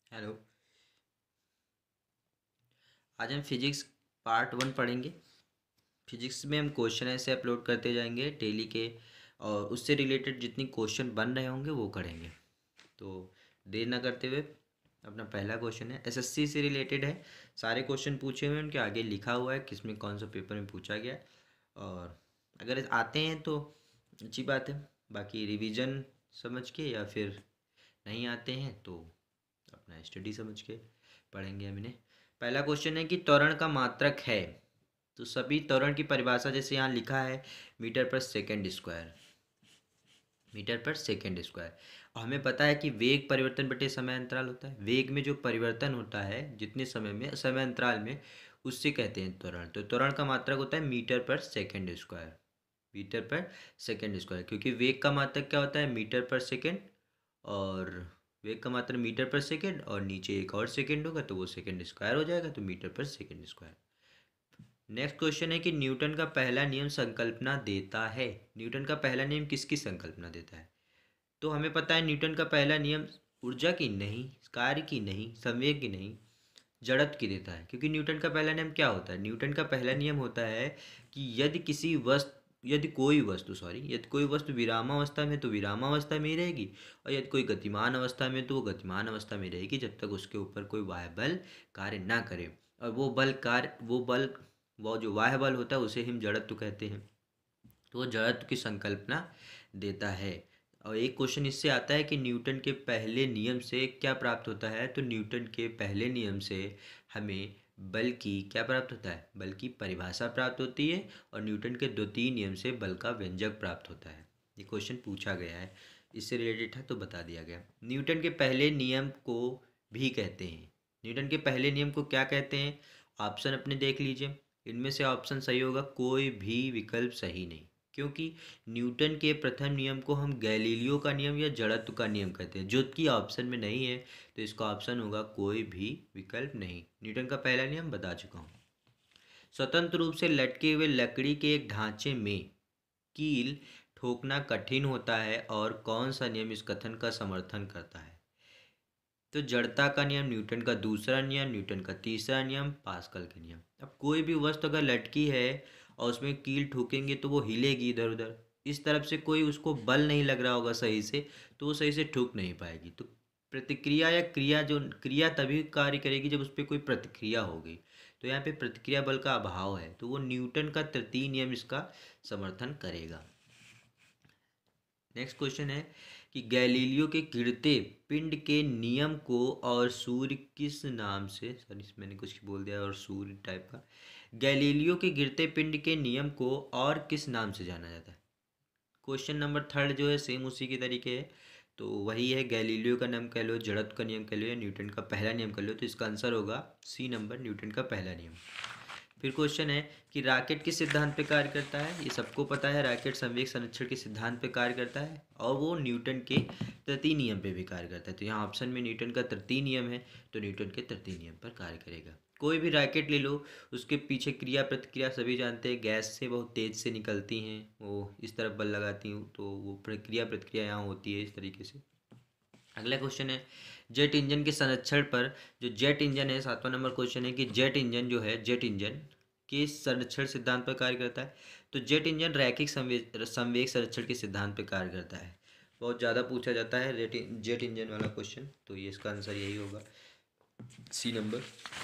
Hello. आज हम physics part 1 पढ़ेंगे। फिजिक्स में हम क्वेश्चन ऐसे अपलोड करते जाएंगे डेली के, और उससे रिलेटेड जितनी क्वेश्चन बन रहे होंगे वो करेंगे। तो देर ना करते हुए अपना पहला क्वेश्चन है, एसएससी से रिलेटेड है। सारे क्वेश्चन पूछे हुए हैं, उनके आगे लिखा हुआ है किसमें कौन सा पेपर में पूछा गया है। और अगर आते हैं तो अच्छी बात है, बाकी रिवीजन समझ के, या फिर नहीं आते हैं तो अपना स्टडी समझ के पढ़ेंगे हम इन्हें। पहला क्वेश्चन है कि त्वरण का मात्रक है। तो सभी त्वरण की परिभाषा जैसे यहाँ लिखा है, metre per second square, metre per second square. और हमें पता है कि वेग परिवर्तन बटे समय अंतराल होता है। वेग में जो परिवर्तन होता है जितने समय में, समय अंतराल में, उससे कहते हैं त्वरण। तो त्वरण का मात्रक होता है metre per second square, metre per second square. क्योंकि वेग का मात्रक क्या होता है, मीटर पर सेकंड, और वेग का मात्रक मीटर पर सेकंड, और नीचे एक और सेकंड होगा तो वो सेकंड स्क्वायर हो जाएगा, तो metre per second square. Next question है कि न्यूटन का पहला नियम संकल्पना देता है। न्यूटन का पहला नियम किसकी संकल्पना देता है? तो हमें पता है न्यूटन का पहला नियम ऊर्जा की नहीं, कार्य की नहीं, संवेग की नहीं, जड़त्व की देता है। क्योंकि न्यूटन का पहला नियम क्या होता है? न्यूटन का पहला नियम होता है कि यदि कोई वस्तु विरामावस्था में तो विरामावस्था में ही रहेगी, और यदि कोई गतिमान अवस्था में तो वो गतिमान अवस्था में रहेगी, जब तक उसके ऊपर कोई बाह्य बल कार्य ना करे। और वो जो बाह्य बल होता है उसे हम जड़त्व कहते हैं। तो वो जड़त्व की संकल्पना देता है। और एक क्वेश्चन इससे आता है कि न्यूटन के पहले नियम से क्या प्राप्त होता है? तो न्यूटन के पहले नियम से हमें बल की क्या प्राप्त होता है? बल की परिभाषा प्राप्त होती है। और न्यूटन के द्वितीय नियम से बल का व्यंजक प्राप्त होता है। ये क्वेश्चन पूछा गया है, इससे रिलेटेड था तो बता दिया गया। न्यूटन के पहले नियम को भी कहते हैं, न्यूटन के पहले नियम को क्या कहते हैं? ऑप्शन अपने देख लीजिए, इनमें से ऑप्शन सही होगा, कोई भी विकल्प सही नहीं। क्योंकि न्यूटन के प्रथम नियम को हम गैलीलियो का नियम या जड़त्व का नियम कहते हैं, जो कि ऑप्शन में नहीं है। तो इसका ऑप्शन होगा कोई भी विकल्प नहीं। न्यूटन का पहला नियम बता चुका हूँ। स्वतंत्र रूप से लटके हुए लकड़ी के एक ढांचे में कील ठोकना कठिन होता है, और कौन सा नियम इस कथन का समर्थन करता है? तो जड़ता का नियम न्यूटन का दूसरा नियम, न्यूटन का तीसरा नियम, पास्कल के नियम। अब कोई भी वस्तु अगर लटकी है और उसमें कील ठोकेंगे तो वो हिलेगी इधर उधर, इस तरफ से कोई उसको बल नहीं लग रहा होगा सही से, तो वो सही से ठुक नहीं पाएगी। तो प्रतिक्रिया या क्रिया तभी कार्य करेगी जब उस पर कोई प्रतिक्रिया होगी। तो यहाँ पे प्रतिक्रिया बल का अभाव है, तो वो न्यूटन का तृतीय नियम इसका समर्थन करेगा। नेक्स्ट क्वेश्चन है कि गैलीलियो के गिरते पिंड के नियम को और सूर्य किस नाम से, सॉरी मैंने कुछ बोल दिया, और सूर्य टाइप का, गैलीलियो के गिरते पिंड के नियम को और किस नाम से जाना जाता है? क्वेश्चन नंबर थर्ड जो है सेम उसी के तरीके है। तो वही है, गैलीलियो का नियम कह लो, जड़त्व का नियम कह लो, या न्यूटन का पहला नियम कह लो। तो इसका आंसर होगा सी नंबर, न्यूटन का पहला नियम। फिर क्वेश्चन है कि रॉकेट किस सिद्धांत पे कार्य करता है? ये सबको पता है, रॉकेट संवेग संरक्षण के सिद्धांत पे कार्य करता है, और वो न्यूटन के तृतीय नियम पे भी कार्य करता है। तो यहाँ ऑप्शन में न्यूटन का तृतीय नियम है, तो न्यूटन के तृतीय नियम पर कार्य करेगा। कोई भी रॉकेट ले लो, उसके पीछे क्रिया प्रतिक्रिया सभी जानते हैं, गैस से बहुत तेज से निकलती हैं, वो इस तरफ बल लगाती हूँ तो वो प्रक्रिया प्रतिक्रिया यहाँ होती है इस तरीके से। अगला क्वेश्चन है जेट इंजन के संरक्षण पर। जो जेट इंजन है, 7वां नंबर क्वेश्चन है कि जेट इंजन जो है, जेट इंजन किस संरक्षण सिद्धांत पर कार्य करता है? तो जेट इंजन रैखिक संवेग संरक्षण के सिद्धांत पर कार्य करता है। बहुत ज़्यादा पूछा जाता है जेट इंजन वाला क्वेश्चन, तो ये इसका आंसर यही होगा, सी नंबर।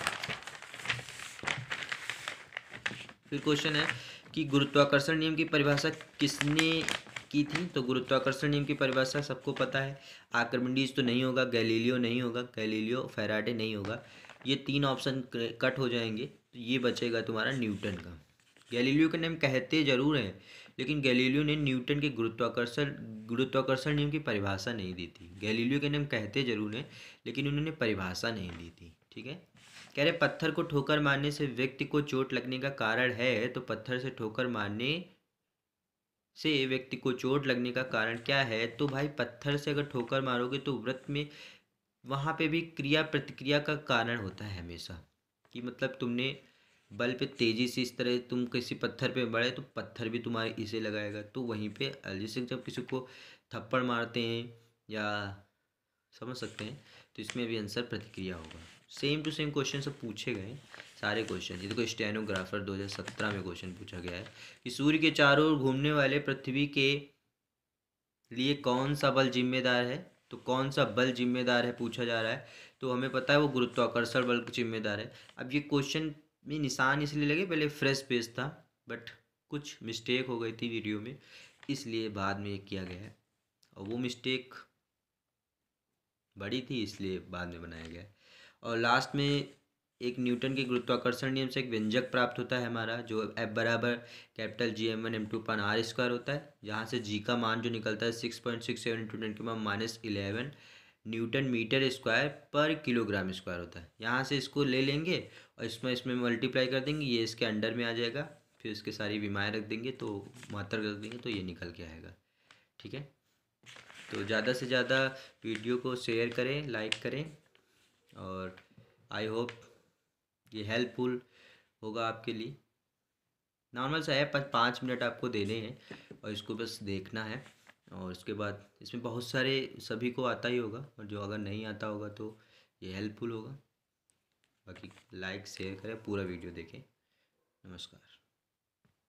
फिर क्वेश्चन है कि गुरुत्वाकर्षण नियम की परिभाषा किसने की थी? तो गुरुत्वाकर्षण नियम की परिभाषा सबको पता है, आर्किमिडीज तो नहीं होगा, गैलीलियो नहीं होगा, गैलीलियो फैराडे नहीं होगा। ये तीन ऑप्शन कट हो जाएंगे, तो ये बचेगा तुम्हारा न्यूटन का। गैलीलियो का नियम कहते जरूर हैं, लेकिन गैलीलियो ने न्यूटन के गुरुत्वाकर्षण नियम की परिभाषा नहीं दी थी। गैलीलियो के नियम कहते जरूर हैं, लेकिन उन्होंने परिभाषा नहीं दी थी। ठीक है, कह रहे पत्थर को ठोकर मारने से व्यक्ति को चोट लगने का कारण है। तो पत्थर से ठोकर मारने से व्यक्ति को चोट लगने का कारण क्या है? तो भाई पत्थर से अगर ठोकर मारोगे तो वृत्त में वहाँ पे भी क्रिया प्रतिक्रिया का कारण होता है हमेशा। कि मतलब तुमने बल पे तेजी से इस तरह तुम किसी पत्थर पे बढ़े तो पत्थर भी तुम्हारे इसे लगाएगा। तो वहीं पे जैसे जब किसी को थप्पड़ मारते हैं या समझ सकते हैं। तो इसमें भी आंसर प्रतिक्रिया होगा। सेम टू सेम क्वेश्चन सब पूछे गए हैं, सारे क्वेश्चन। ये देखो स्टेनोग्राफर 2017 में क्वेश्चन पूछा गया है कि सूर्य के चारों ओर घूमने वाले पृथ्वी के लिए कौन सा बल जिम्मेदार है। तो कौन सा बल जिम्मेदार है पूछा जा रहा है, तो हमें पता है वो गुरुत्वाकर्षण बल जिम्मेदार है। अब ये क्वेश्चन में निशान इसलिए लगे, पहले फ्रेश पेज था बट कुछ मिस्टेक हो गई थी वीडियो में, इसलिए बाद में ये किया गया है। और वो मिस्टेक बड़ी थी इसलिए बाद में बनाया गया है। और लास्ट में एक न्यूटन के गुरुत्वाकर्षण नियम से एक व्यंजक प्राप्त होता है हमारा, जो F बराबर कैपिटल G m1 m2/r² होता है, जहाँ से G का मान जो निकलता है 6.67 into 10⁻11 newton metre square per kilogram square होता है। यहाँ से इसको ले लेंगे और इसमें मल्टीप्लाई कर देंगे, ये इसके अंडर में आ जाएगा, फिर इसके सारी विमाएँ रख देंगे तो मात्रा रख देंगे तो ये निकल के आएगा। ठीक है, तो ज़्यादा से ज़्यादा वीडियो को शेयर करें, लाइक करें, और आई होप ये हेल्पफुल होगा आपके लिए। नॉर्मल सा है, 5 मिनट आपको देने हैं और इसको बस देखना है। और उसके बाद इसमें बहुत सारे सभी को आता ही होगा, और जो अगर नहीं आता होगा तो ये हेल्पफुल होगा। बाकी लाइक शेयर करें, पूरा वीडियो देखें। नमस्कार।